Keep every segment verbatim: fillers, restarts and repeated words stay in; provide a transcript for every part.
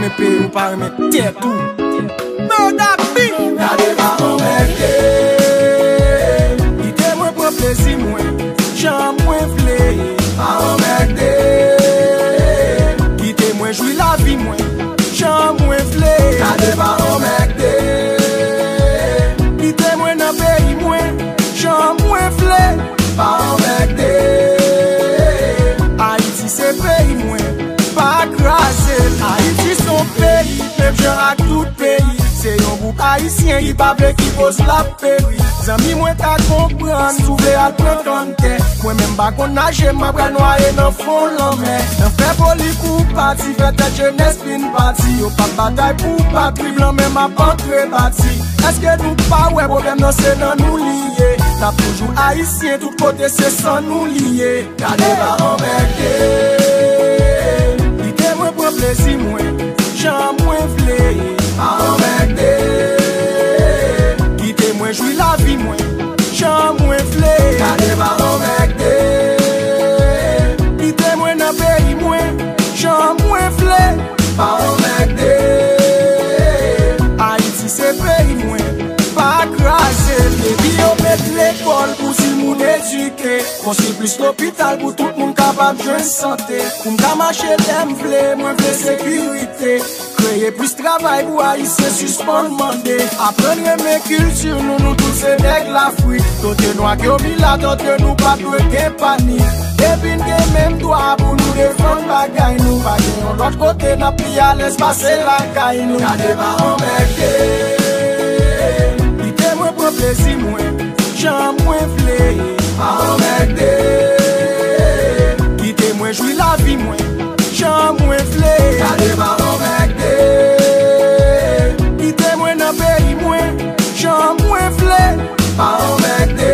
mwen peyiw pa remet tè tout. Murda Depi. Gade pa emmerde. Kite mwen pran plezi mwen, jan mwen vle. Pa emmerde. Kite mwen jwi la vi mwen, jan mwen vle. Gade pa emmerde. Kite mwen nan peyi mwen, jan mwen vle. Pa emmerde. Haiti se peyi mwen, pa krasè. Haiti son peyi, même jan ak tout peyi. Se yon bouk haïtien ki pa vle ki pose la peri. Zami mwen ta kompran, sou vle al pren kante. Mwen men bakon nage, mwen pral noye nan fon lanme. Nan fe poli pou pati, fe te jeunesse fin pati. Yo pa batay pou patri, blan men ma pantre bati. Eske nou pa we problem nan se nan nou liye. Ta poujou haïtien, tout kote se san nou liye. Gade pa emmerde. Kite mwen pran plezi mwen, jan mwen vle. Pa emmerde. Kite mwen jwi la vi mwen, jan mwen vle. Gade pa emmerde. Kite mwen nan peyi mwen, jan mwen vle. Pa emmerde. Haiti se peyi mwen, pa krasè. Depi yo met l'école pou si moun eduke. Konsi plus l'hôpital pou tout moun kapab jwen santé. Pou mka mache lem vle, mwen vle sécurité. Kreye plus travay pou haïtien suspend mande. Apren reme culture nou nou tout se nèg l'Afrique. Tote nou ak yo bila, tote nou pa dwe gen pani. Depi gen même droit pou nou defend bagay nou. Pa gen yon l'autre kote na pi a les pase la kay nou. Gade pa emmerde. Kite mwen pran plezi mwen, jan mwen vle. Pa emmerde. Kite mwen jwi la vi mwen, jan mwen vle. Gade pa emmerde. Kite mwen nan peyi mwen, jan mwen vle. Pa emmerde.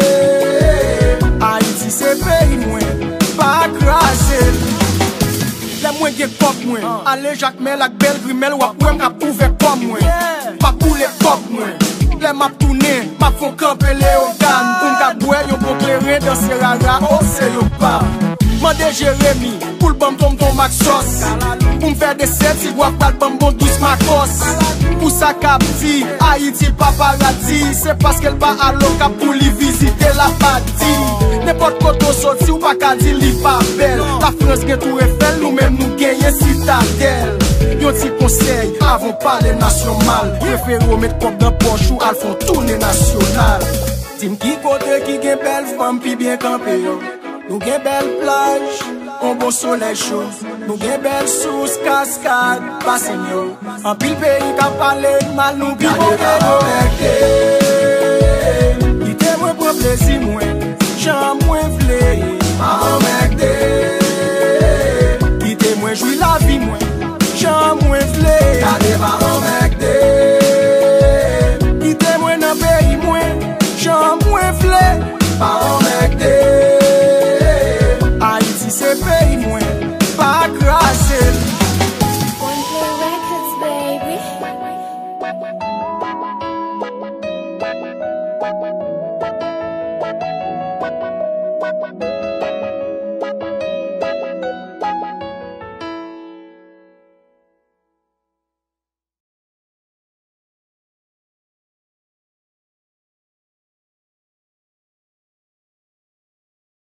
Haiti se peyi mwen, pa krasè. Le mwen gen kop mwen, ale jakmel ak bel grimel wap wèm ka pouve kom mwen. Pa koule kop mwen. Le map toune, map fon kampe le ogan. Pou mka bwe yon pou kleren dans se rara, oh se yo pa. Mande Jérémy, pou l'bam tom tom mak sos. Pou m'fè de set, si gwa pal bam bon douce makos. Pou sa kap di, Haiti pa paradis. Se paske l pa alo kap pou li visite la pati. N'importe koto soti ou pa ka di li pa bel. La France gen tou refel, nou men nou genye citadel. Yon ti conseil, avon pale nasyonal. Prefero met kop dan pochou, al fon tourne nasyonal. Tim ki kote ki gen bel fam pi bien kampe yo. Nou gen bel plage, on bon soleil chaud. Nou gen bel sous, cascade, basen yo. An pil peyi ka pale mal nou bi bon yo. Kite mwen pran plezi mwen, jan mwen vle. Pa emmerde. Kite mwen jwi la vi mwen, jan